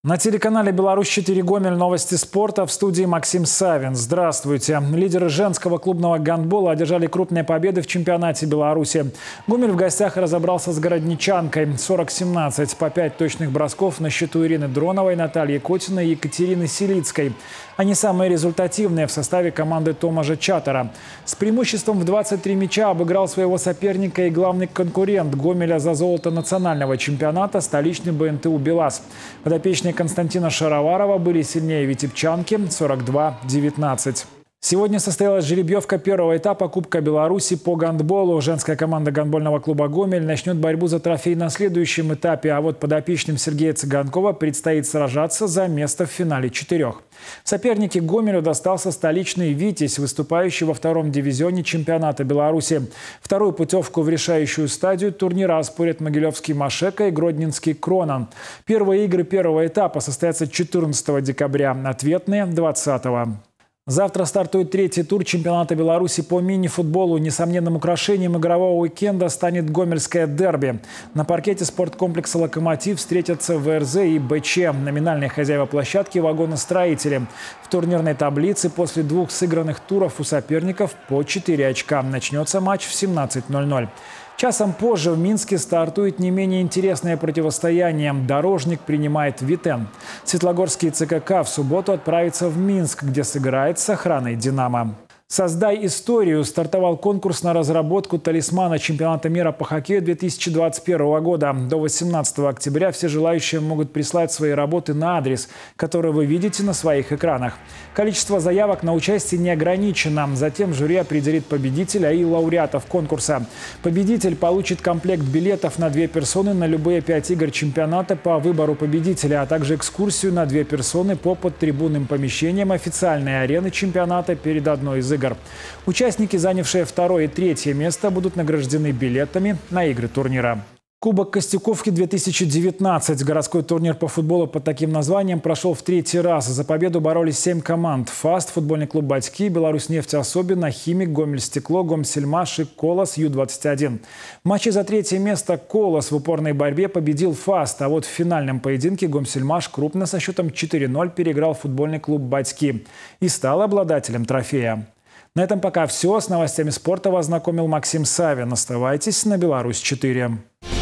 На телеканале «Беларусь-4 Гомель» новости спорта, в студии Максим Савин. Здравствуйте. Лидеры женского клубного гандбола одержали крупные победы в чемпионате Беларуси. Гомель в гостях разобрался с городничанкой. 40-17 по 5 точных бросков на счету Ирины Дроновой, Натальи Котиной и Екатерины Селицкой. Они самые результативные в составе команды Томажа Чатара. С преимуществом в 23 мяча обыграл своего соперника и главный конкурент Гомеля за золото национального чемпионата столичный БНТУ «БелАЗ». Подопечные Константина Шароварова были сильнее витебчанки 42-19. Сегодня состоялась жеребьевка первого этапа Кубка Беларуси по гандболу. Женская команда гандбольного клуба «Гомель» начнет борьбу за трофей на следующем этапе. А вот подопечным Сергея Цыганкова предстоит сражаться за место в финале 4. В сопернике Гомелю достался столичный «Витязь», выступающий во втором дивизионе чемпионата Беларуси. Вторую путевку в решающую стадию турнира оспорят могилевский «Машека» и гродненский «Кронан». Первые игры первого этапа состоятся 14 декабря, ответные – 20-го. Завтра стартует третий тур чемпионата Беларуси по мини-футболу. Несомненным украшением игрового уикенда станет гомельское дерби. На паркете спорткомплекса «Локомотив» встретятся ВРЗ и БЧ. Номинальные хозяева площадки – вагоностроители. В турнирной таблице после двух сыгранных туров у соперников по 4 очка. Начнется матч в 17:00. Часом позже в Минске стартует не менее интересное противостояние. «Дорожник» принимает «Витэн». Светлогорский ЦКК в субботу отправится в Минск, где сыграет с охраной «Динамо». «Создай историю» стартовал конкурс на разработку талисмана чемпионата мира по хоккею 2021 года. До 18 октября все желающие могут прислать свои работы на адрес, который вы видите на своих экранах. Количество заявок на участие не ограничено. Затем жюри определит победителя и лауреатов конкурса. Победитель получит комплект билетов на 2 персоны на любые 5 игр чемпионата по выбору победителя, а также экскурсию на 2 персоны по подтрибунным помещениям официальной арены чемпионата перед одной из игр. Участники, занявшие 2 и 3 место, будут награждены билетами на игры турнира. Кубок Костюковки 2019. Городской турнир по футболу под таким названием прошел в 3-й раз. За победу боролись 7 команд. ФАСТ, футбольный клуб «Батьки», «Беларусьнефть» особенно, «Химик», «Гомельстекло», «Гомсельмаш» и «Колос» Ю-21. В матче за 3 место «Колос» в упорной борьбе победил ФАСТ. А вот в финальном поединке «Гомсельмаш» крупно со счетом 4-0 переиграл футбольный клуб «Батьки» и стал обладателем трофея. На этом пока все. С новостями спорта вас знакомил Максим Савин. Оставайтесь на «Беларусь-4».